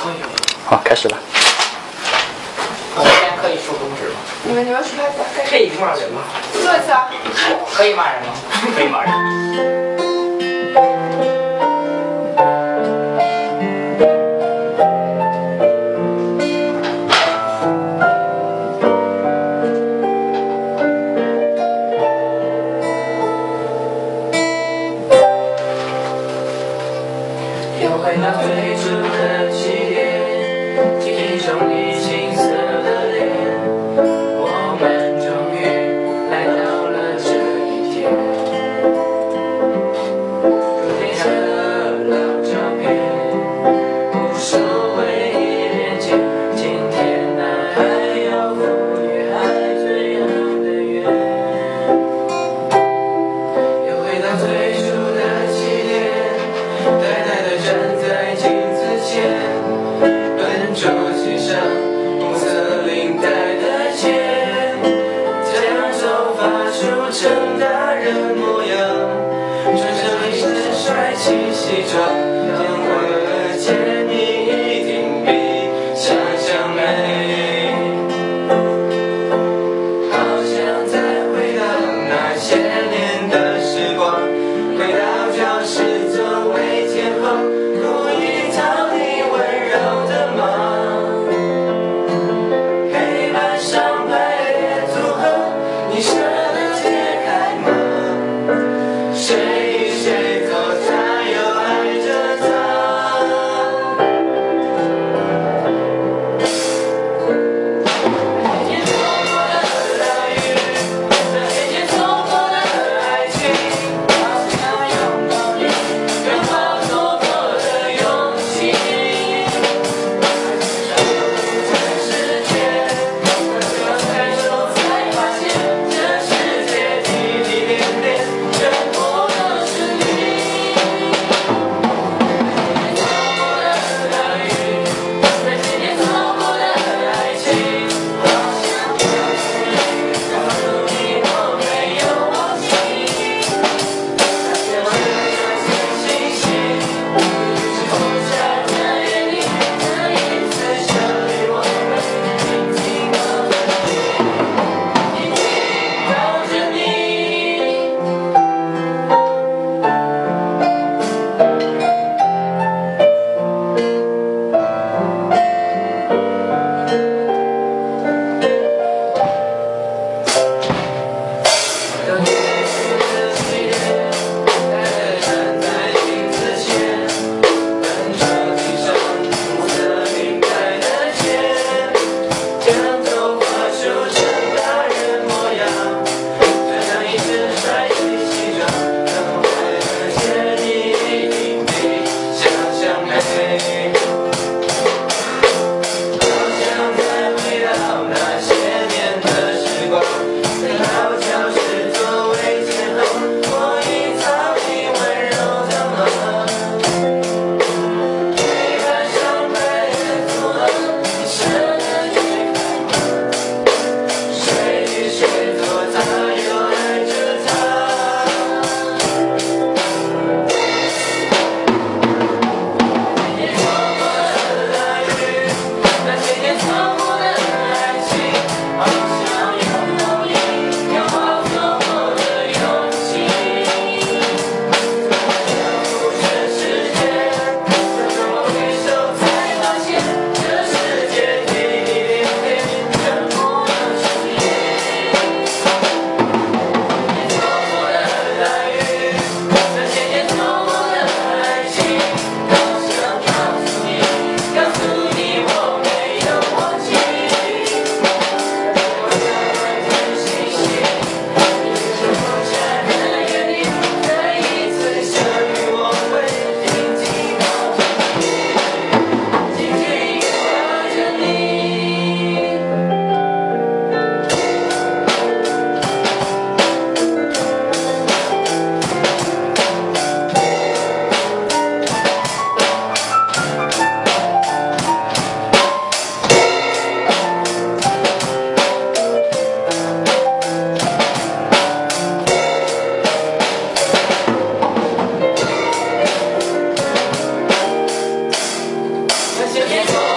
可以。 好，开始吧。 我今天可以竖中指吗？ 你们竖牌子， 可以骂人吗？ 做一次啊。 可以骂人吗？可以骂人。又回到最初的起点，记忆中你青涩的脸，我们终于来到了这一天。昨天下的老照片，无数回忆连接，今天男孩要赴女孩最好的约。又回到最初的起点，呆呆地站在镜子前，笨拙系上红色领带的结，将头发梳成大人模样，穿上一身帅气西装，见过了见你一定比想象美，好想再回到那些年的时光，回到教室座位前后，故意讨你温柔的忙，黑板上排列组合，你舍得解开吗？谁与谁走，他又爱着天空。